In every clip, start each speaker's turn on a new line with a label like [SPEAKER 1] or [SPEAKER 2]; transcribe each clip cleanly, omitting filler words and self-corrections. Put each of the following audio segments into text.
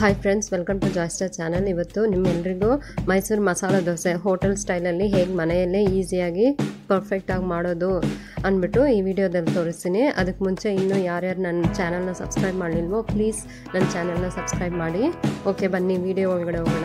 [SPEAKER 1] Hi friends, welcome to Joystar channel. ಇವತ್ತು ನಿಮ್ಮೆಲ್ಲರಿಗೂ Mysuru masala dosa hotel ಸ್ಟೈಲಲ್ಲಿ ಹೇಗೆ ಮನೆಯಲ್ಲೇ ಈಸಿಯಾಗಿ ಪರ್ಫೆಕ್ಟಾಗಿ ಮಾಡೋದು ಅಂದ್ಬಿಟ್ಟು ಈ ವಿಡಿಯೋದಲ್ಲಿ ತೋರಿಸ್ತೀನಿ. ಅದಕ್ಕೆ ಮುಂಚೆ ಇನ್ನೂ ಯಾರ್ಯಾರು ನನ್ನ ಚಾನಲ್ನ ಸಬ್ಸ್ಕ್ರೈಬ್ ಮಾಡಲಿಲ್ವೋ ಪ್ಲೀಸ್ ನನ್ನ ಚಾನಲ್ನ ಸಬ್ಸ್ಕ್ರೈಬ್ ಮಾಡಿ. ಓಕೆ, ಬನ್ನಿ ವಿಡಿಯೋ ಒಳಗಡೆ ಹೋಗೋಣ.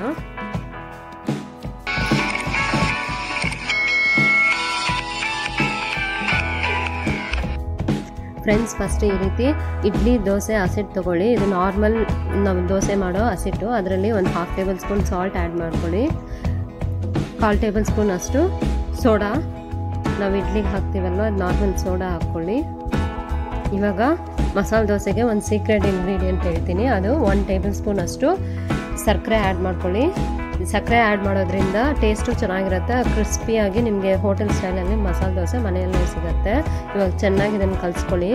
[SPEAKER 1] ಫ್ರೆಂಡ್ಸ್, ಫಸ್ಟ್ ಈ ರೀತಿ ಇಡ್ಲಿ ದೋಸೆ ಹಸಿಟ್ಟು ತೊಗೊಳ್ಳಿ. ಇದು ನಾರ್ಮಲ್ ನಾವು ದೋಸೆ ಮಾಡೋ ಹಸಿಟ್ಟು. ಅದರಲ್ಲಿ ಒಂದು 1/2 ಟೇಬಲ್ ಸ್ಪೂನ್ ಸಾಲ್ಟ್ ಆ್ಯಡ್ ಮಾಡ್ಕೊಳ್ಳಿ. 1/4 ಟೇಬಲ್ ಸ್ಪೂನ್ ಅಷ್ಟು ಸೋಡಾ, ನಾವು ಇಡ್ಲಿಗೆ ಹಾಕ್ತೀವಲ್ವ ಅದು ನಾರ್ಮಲ್ ಸೋಡಾ ಹಾಕ್ಕೊಳ್ಳಿ. ಇವಾಗ ಮಸಾಲೆ ದೋಸೆಗೆ ಒಂದು ಸೀಕ್ರೆಟ್ ಇಂಗ್ರೀಡಿಯೆಂಟ್ ಹೇಳ್ತೀನಿ. ಅದು 1 ಟೇಬಲ್ ಸ್ಪೂನ್ ಅಷ್ಟು ಸಕ್ಕರೆ ಆ್ಯಡ್ ಮಾಡ್ಕೊಳ್ಳಿ. ಸಕ್ಕರೆ ಆ್ಯಡ್ ಮಾಡೋದ್ರಿಂದ ಟೇಸ್ಟು ಚೆನ್ನಾಗಿರುತ್ತೆ, ಕ್ರಿಸ್ಪಿಯಾಗಿ ನಿಮಗೆ ಹೋಟೆಲ್ ಸ್ಟೈಲಲ್ಲಿ ಮಸಾಲೆ ದೋಸೆ ಮನೆಯಲ್ಲೇ ಸಿಗುತ್ತೆ. ಇವಾಗ ಚೆನ್ನಾಗಿ ಇದನ್ನು ಕಲಿಸ್ಕೊಳ್ಳಿ.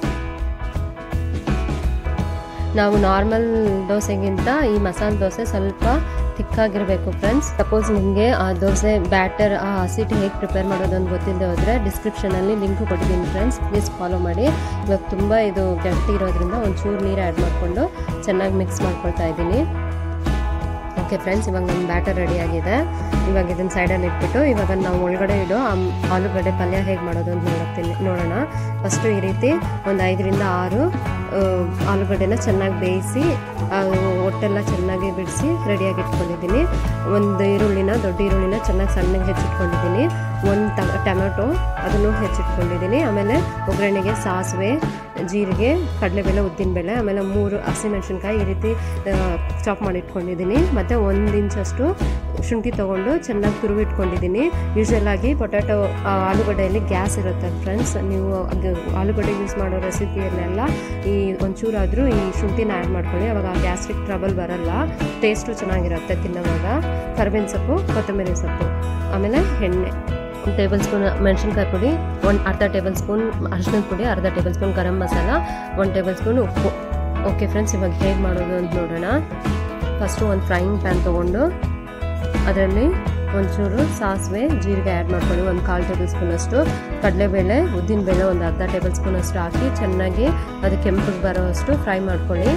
[SPEAKER 1] ನಾವು ನಾರ್ಮಲ್ ದೋಸೆಗಿಂತ ಈ ಮಸಾಲೆ ದೋಸೆ ಸ್ವಲ್ಪ ತಿಕ್ಕಾಗಿರಬೇಕು ಫ್ರೆಂಡ್ಸ್. ಸಪೋಸ್ ನಿಮಗೆ ಆ ದೋಸೆ ಬ್ಯಾಟರ್ ಆ ಹಸಿಟ್ಟು ಹೇಗೆ ಪ್ರಿಪೇರ್ ಮಾಡೋದು ಅಂತ ಗೊತ್ತಿಲ್ಲದೆ ಹೋದರೆ ಡಿಸ್ಕ್ರಿಪ್ಷನಲ್ಲಿ ಲಿಂಕ್ ಕೊಟ್ಟಿದ್ದೀನಿ ಫ್ರೆಂಡ್ಸ್, ಪ್ಲೀಸ್ ಫಾಲೋ ಮಾಡಿ. ಇವಾಗ ತುಂಬ ಇದು ಗಟ್ಟಿ ಇರೋದ್ರಿಂದ ಒಂಚೂರು ನೀರು ಆ್ಯಡ್ ಮಾಡಿಕೊಂಡು ಚೆನ್ನಾಗಿ ಮಿಕ್ಸ್ ಮಾಡ್ಕೊಳ್ತಾ ಇದ್ದೀನಿ. ಓಕೆ ಫ್ರೆಂಡ್ಸ್, ಇವಾಗ ನಮ್ಮ ಬ್ಯಾಟರ್ ರೆಡಿಯಾಗಿದೆ. ಇವಾಗ ಇದನ್ನು ಸೈಡಲ್ಲಿ ಇಟ್ಬಿಟ್ಟು ಇವಾಗ ನಾವು ಒಳಗಡೆ ಇಡೋ ಆಲೂಗಡ್ಡೆ ಪಲ್ಯ ಹೇಗೆ ಮಾಡೋದು ಅಂತ ನೋಡೋಣ. ಫಸ್ಟು ಈ ರೀತಿ ಒಂದು 5 ರಿಂದ 6 ಆಲೂಗಡ್ಡೆನ ಚೆನ್ನಾಗಿ ಬೇಯಿಸಿ ಹೊಟ್ಟೆಲ್ಲ ಚೆನ್ನಾಗಿ ಬಿಡಿಸಿ ರೆಡಿಯಾಗಿ ಇಟ್ಕೊಂಡಿದ್ದೀನಿ. ಒಂದು ಈರುಳ್ಳಿನ, ದೊಡ್ಡ ಈರುಳ್ಳಿನ ಚೆನ್ನಾಗಿ ಸಣ್ಣಗೆ ಹೆಚ್ಚಿಟ್ಕೊಂಡಿದ್ದೀನಿ. ಒಂದು ಟೊಮೆಟೊ ಅದನ್ನು ಹೆಚ್ಚಿಟ್ಕೊಂಡಿದ್ದೀನಿ. ಆಮೇಲೆ ಒಗ್ಗರಣೆಗೆ ಸಾಸಿವೆ, ಜೀರಿಗೆ, ಕಡಲೆಬೇಳೆ, ಉದ್ದಿನಬೇಳೆ, ಆಮೇಲೆ 3 ಹಸಿಮೆಣಸಿನ್ಕಾಯಿ ಈ ರೀತಿ ಚಾಪ್ ಮಾಡಿ ಇಟ್ಕೊಂಡಿದ್ದೀನಿ. ಮತ್ತು 1 ಇಂಚಷ್ಟು ಶುಂಠಿ ತೊಗೊಂಡು ಚೆನ್ನಾಗಿ ತುರುವಿಟ್ಕೊಂಡಿದ್ದೀನಿ. ಯೂಶ್ವಲಾಗಿ ಪೊಟ್ಯಾಟೊ ಆಲೂಗಡ್ಡೆಯಲ್ಲಿ ಗ್ಯಾಸ್ ಇರುತ್ತೆ ಫ್ರೆಂಡ್ಸ್. ನೀವು ಆಲೂಗಡ್ಡೆ ಯೂಸ್ ಮಾಡೋ ರೆಸಿಪಿಯಲ್ಲೆಲ್ಲ ಈ ಒಂಚೂರಾದರೂ ಈ ಶುಂಠಿನ ಆ್ಯಡ್ ಮಾಡ್ಕೊಳ್ಳಿ. ಅವಾಗ ಗ್ಯಾಸ್ಟ್ರಿಕ್ ಟ್ರಬಲ್ ಬರಲ್ಲ, ಟೇಸ್ಟು ಚೆನ್ನಾಗಿರುತ್ತೆ ತಿನ್ನೋವಾಗ. ಕರಿಬೇವಿನ ಸೊಪ್ಪು, ಕೊತ್ತಂಬರಿ ಸೊಪ್ಪು, ಆಮೇಲೆ ಎಣ್ಣೆ, 1 ಟೇಬಲ್ ಸ್ಪೂನ್ ಮೆಣಸಿನ್ಕಾಯಿ ಪುಡಿ, ಅರ್ಧ ಟೇಬಲ್ ಸ್ಪೂನ್ ಅರಿಶಿಣದ ಪುಡಿ, ಅರ್ಧ table spoon garam masala, 1 table spoon ಉಪ್ಪು. ಓಕೆ ಫ್ರೆಂಡ್ಸ್, ಇವಾಗ ಹೇಗೆ ಮಾಡೋದು ಅಂತ ನೋಡೋಣ. ಫಸ್ಟು ಒಂದು ಫ್ರೈಯಿಂಗ್ ಪ್ಯಾನ್ ತೊಗೊಂಡು ಅದರಲ್ಲಿ ಒಂಚೂರು ಸಾಸಿವೆ, ಜೀರಿಗೆ ಆ್ಯಡ್ ಮಾಡ್ಕೊಳ್ಳಿ. 1/4 ಟೇಬಲ್ ಸ್ಪೂನ್ ಅಷ್ಟು ಕಡಲೆಬೇಳೆ, ಉದ್ದಿನಬೇಳೆ ಒಂದು ಅರ್ಧ ಟೇಬಲ್ ಸ್ಪೂನ್ ಅಷ್ಟು ಹಾಕಿ ಚೆನ್ನಾಗಿ ಅದು ಕೆಂಪಿಗೆ ಬರೋ ಅಷ್ಟು ಫ್ರೈ ಮಾಡ್ಕೊಳ್ಳಿ.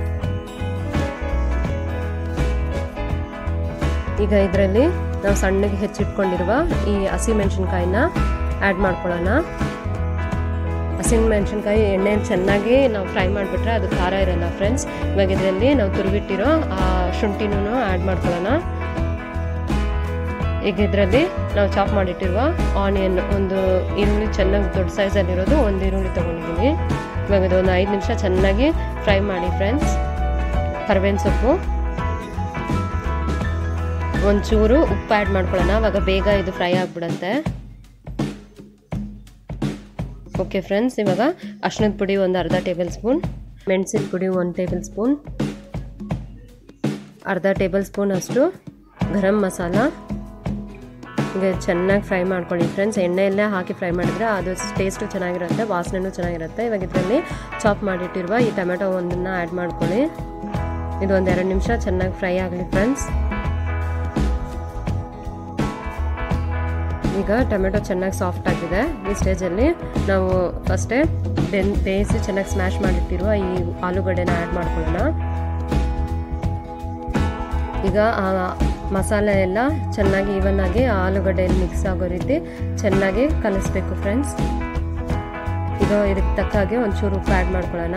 [SPEAKER 1] ಈಗ ಇದರಲ್ಲಿ ನಾವು ಸಣ್ಣಗೆ ಹೆಚ್ಚಿಟ್ಕೊಂಡಿರುವ ಈ ಹಸಿಮೆಣಸಿನ್ಕಾಯಿನ ಆ್ಯಡ್ ಮಾಡ್ಕೊಳ್ಳೋಣ. ಹಸಿಮೆಣಸಿನ್ಕಾಯಿ ಎಣ್ಣೆಯಲ್ಲಿ ಚೆನ್ನಾಗಿ ನಾವು ಫ್ರೈ ಮಾಡಿಬಿಟ್ರೆ ಅದು ಖಾರ ಇರಲ್ಲ ಫ್ರೆಂಡ್ಸ್. ಇವಾಗ ಇದರಲ್ಲಿ ನಾವು ತುರಿಬಿಟ್ಟಿರೋ ಆ ಶುಂಠಿನೂ ಆ್ಯಡ್ ಮಾಡ್ಕೊಳ್ಳೋಣ. ಈಗ ಇದರಲ್ಲಿ ನಾವು ಚಾಪ್ ಮಾಡಿಟ್ಟಿರುವ ಆನಿಯನ್, ಒಂದು ಈರುಳ್ಳಿ ಚೆನ್ನಾಗಿ ದೊಡ್ಡ ಸೈಜಲ್ಲಿರೋದು 1 ಈರುಳ್ಳಿ ತೊಗೊಂಡಿದ್ದೀನಿ. ಇವಾಗ ಇದು ಒಂದು 5 ನಿಮಿಷ ಚೆನ್ನಾಗಿ ಫ್ರೈ ಮಾಡಿ ಫ್ರೆಂಡ್ಸ್. ಕರಿಬೇವಿನ ಸೊಪ್ಪು, ಒಂಚೂರು ಉಪ್ಪು ಆ್ಯಡ್ ಮಾಡ್ಕೊಳ್ಳೋಣ, ಆವಾಗ ಬೇಗ ಇದು ಫ್ರೈ ಆಗಿಬಿಡುತ್ತೆ. ಓಕೆ ಫ್ರೆಂಡ್ಸ್, ಇವಾಗ ಅರಿಶಿಣದ ಪುಡಿ ಒಂದು ಅರ್ಧ ಟೇಬಲ್ ಸ್ಪೂನ್, ಮೆಣಸಿನ ಪುಡಿ 1 ಟೇಬಲ್ ಸ್ಪೂನ್, ಅರ್ಧ ಟೇಬಲ್ ಸ್ಪೂನ್ ಅಷ್ಟು ಗರಂ ಮಸಾಲ. ಈಗ ಚೆನ್ನಾಗಿ ಫ್ರೈ ಮಾಡ್ಕೊಳ್ಳಿ ಫ್ರೆಂಡ್ಸ್. ಎಣ್ಣೆಯಲ್ಲೇ ಹಾಕಿ ಫ್ರೈ ಮಾಡಿದ್ರೆ ಅದು ಟೇಸ್ಟು ಚೆನ್ನಾಗಿರುತ್ತೆ, ವಾಸನೆನೂ ಚೆನ್ನಾಗಿರುತ್ತೆ. ಇವಾಗ ಇದರಲ್ಲಿ ಚಾಪ್ ಮಾಡಿಟ್ಟಿರುವ ಈ ಟೊಮೆಟೊ ಒಂದನ್ನು ಆ್ಯಡ್ ಮಾಡ್ಕೊಳ್ಳಿ. ಇದು ಒಂದು 2 ನಿಮಿಷ ಚೆನ್ನಾಗಿ ಫ್ರೈ ಆಗಲಿ ಫ್ರೆಂಡ್ಸ್. ಈಗ ಟೊಮೆಟೊ ಚೆನ್ನಾಗಿ ಸಾಫ್ಟ್ ಆಗಿದೆ. ಈ ಸ್ಟೇಜಲ್ಲಿ ನಾವು ಫಸ್ಟೇ ಬೇಯಿಸಿ ಚೆನ್ನಾಗಿ ಸ್ಮ್ಯಾಶ್ ಮಾಡಿಟ್ಟಿರುವ ಈ ಆಲೂಗಡ್ಡೆನ ಆ್ಯಡ್ ಮಾಡ್ಕೊಳ್ಳೋಣ. ಈಗ ಮಸಾಲೆ ಎಲ್ಲ ಚೆನ್ನಾಗಿ ಈವನ್ನಾಗಿ ಆಲೂಗಡ್ಡೆಯಲ್ಲಿ ಮಿಕ್ಸ್ ಆಗೋ ರೀತಿ ಚೆನ್ನಾಗಿ ಕಲಿಸ್ಬೇಕು ಫ್ರೆಂಡ್ಸ್. ಈಗ ಇದಕ್ಕೆ ತಕ್ಕಾಗೆ ಒಂಚೂರು ಉಪ್ಪು ಆ್ಯಡ್ ಮಾಡ್ಕೊಳ್ಳೋಣ.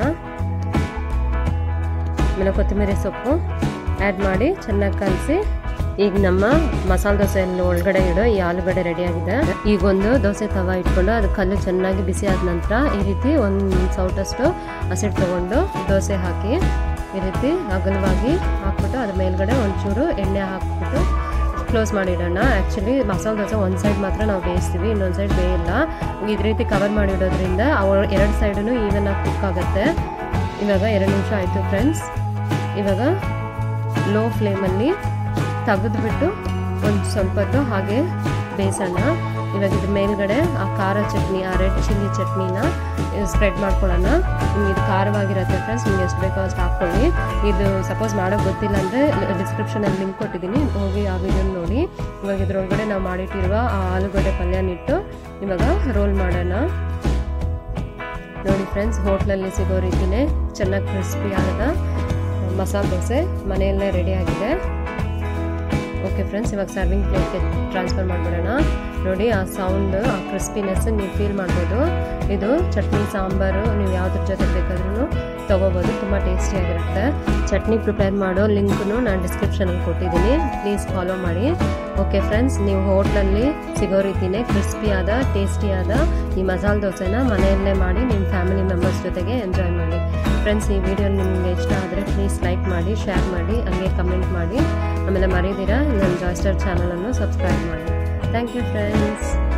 [SPEAKER 1] ಆಮೇಲೆ ಕೊತ್ತಂಬರಿ ಸೊಪ್ಪು ಆ್ಯಡ್ ಮಾಡಿ ಚೆನ್ನಾಗಿ ಕಲಿಸಿ. ಈಗ ನಮ್ಮ ಮಸಾಲೆ ದೋಸೆಯಲ್ಲಿ ಒಳಗಡೆ ಇಡೋ ಈ ಆಲೂಗಡ್ಡೆ ರೆಡಿಯಾಗಿದೆ. ಈಗ ಒಂದು ದೋಸೆ ತವ ಇಟ್ಕೊಂಡು ಅದು ಕಲ್ಲು ಚೆನ್ನಾಗಿ ಬಿಸಿ ಆದ ನಂತರ ಈ ರೀತಿ 1 ಸೌಟಷ್ಟು ಹಸಿಟ್ಟು ತೊಗೊಂಡು ದೋಸೆ ಹಾಕಿ ಈ ರೀತಿ ಅಗಲವಾಗಿ ಹಾಕ್ಬಿಟ್ಟು ಅದ್ರ ಮೇಲ್ಗಡೆ ಒಂಚೂರು ಎಣ್ಣೆ ಹಾಕ್ಬಿಟ್ಟು ಕ್ಲೋಸ್ ಮಾಡಿಡೋಣ. ಆ್ಯಕ್ಚುಲಿ ಮಸಾಲೆ ದೋಸೆ ಒಂದು ಸೈಡ್ ಮಾತ್ರ ನಾವು ಬೇಯಿಸ್ತೀವಿ, ಇನ್ನೊಂದು ಸೈಡ್ ಬೇಯಿಲ್ಲ. ಈ ರೀತಿ ಕವರ್ ಮಾಡಿಡೋದ್ರಿಂದ 2 ಸೈಡೂ ಈವನ್ನಾಗಿ ಕುಕ್ ಆಗುತ್ತೆ. ಇವಾಗ 2 ನಿಮಿಷ ಆಯಿತು ಫ್ರೆಂಡ್ಸ್. ಇವಾಗ ಲೋ ಫ್ಲೇಮಲ್ಲಿ ತೆಗೆದುಬಿಟ್ಟು ಒಂದು ಸ್ವಲ್ಪ ಹೊತ್ತು ಹಾಗೆ ಬೇಯಿಸೋಣ. ಇವಾಗ ಇದ್ರ ಮೇಲ್ಗಡೆ ಆ ಖಾರ ಚಟ್ನಿ, ಆ ರೆಡ್ ಚಿಲ್ಲಿ ಚಟ್ನಿನ ಸ್ಪ್ರೆಡ್ ಮಾಡ್ಕೊಳ್ಳೋಣ. ನಿಮ್ಗೆ ಇದು ಖಾರವಾಗಿರುತ್ತೆ ಫ್ರೆಂಡ್ಸ್, ನಿಮ್ಗೆ ಎಷ್ಟು ಬೇಕೋ ಅಷ್ಟು ಹಾಕ್ಕೊಳ್ಳಿ. ಇದು ಸಪೋಸ್ ಮಾಡೋಕ್ಕೆ ಗೊತ್ತಿಲ್ಲ ಅಂದರೆ ಡಿಸ್ಕ್ರಿಪ್ಷನಲ್ಲಿ ಲಿಂಕ್ ಕೊಟ್ಟಿದ್ದೀನಿ, ಹೋಗಿ ಆ ವಿಡಿಯೋ ನೋಡಿ. ಇವಾಗ ಇದ್ರೊಳಗಡೆ ನಾವು ಮಾಡಿಟ್ಟಿರುವ ಆ ಆಲೂಗಡ್ಡೆ ಪಲ್ಯನಿಟ್ಟು ಇವಾಗ ರೋಲ್ ಮಾಡೋಣ. ನೋಡಿ ಫ್ರೆಂಡ್ಸ್, ಹೋಟ್ಲಲ್ಲಿ ಸಿಗೋ ರೀತಿಯೇ ಚೆನ್ನಾಗಿ ಕ್ರಿಸ್ಪಿ ಆದ ಮಸಾಲೆ ದೋಸೆ ಮನೆಯಲ್ಲೇ ರೆಡಿಯಾಗಿದೆ. ಓಕೆ ಫ್ರೆಂಡ್ಸ್, ಇವಾಗ ಸರ್ವಿಂಗ್ ಪ್ಲೇಟ್ಗೆ ಟ್ರಾನ್ಸ್ಫರ್ ಮಾಡಿಬಿಡೋಣ. ನೋಡಿ ಆ ಸೌಂಡ್, ಆ ಕ್ರಿಸ್ಪಿನೆಸ್ ನೀವು ಫೀಲ್ ಮಾಡ್ಬೋದು. ಇದು ಚಟ್ನಿ ಸಾಂಬಾರು ನೀವು ಯಾವುದ್ರ ಜೊತೆ ಬೇಕಾದ್ರೂ ತೊಗೋಬೋದು, ತುಂಬ ಟೇಸ್ಟಿಯಾಗಿರುತ್ತೆ. ಚಟ್ನಿ ಪ್ರಿಪೇರ್ ಮಾಡೋ ಲಿಂಕ್ನು ನಾನು ಡಿಸ್ಕ್ರಿಪ್ಷನಲ್ಲಿ ಕೊಟ್ಟಿದ್ದೀನಿ, ಪ್ಲೀಸ್ ಫಾಲೋ ಮಾಡಿ. ಓಕೆ ಫ್ರೆಂಡ್ಸ್, ನೀವು ಹೋಟ್ಲಲ್ಲಿ ಸಿಗೋ ರೀತಿಯೇ ಕ್ರಿಸ್ಪಿಯಾದ ಟೇಸ್ಟಿಯಾದ ಈ ಮಸಾಲೆ ದೋಸೆನ ಮನೆಯಲ್ಲೇ ಮಾಡಿ ನಿಮ್ಮ ಫ್ಯಾಮಿಲಿ ಮೆಂಬರ್ಸ್ ಜೊತೆಗೆ ಎಂಜಾಯ್ ಮಾಡಿ. ಫ್ರೆಂಡ್ಸ್, ಈ ವಿಡಿಯೋ ನಿಮಗೆ ಇಷ್ಟ ಆದರೆ ಪ್ಲೀಸ್ ಲೈಕ್ ಮಾಡಿ, ಶೇರ್ ಮಾಡಿ, ಹಂಗೆ ಕಮೆಂಟ್ ಮಾಡಿ. ಆಮೇಲೆ ಮರೀದಿರಾ ನನ್ನ ಜಾಯ್ಸ್ಟಾರ್ ಚಾನಲನ್ನು ಸಬ್ಸ್ಕ್ರೈಬ್ ಮಾಡಿ. Thank you friends.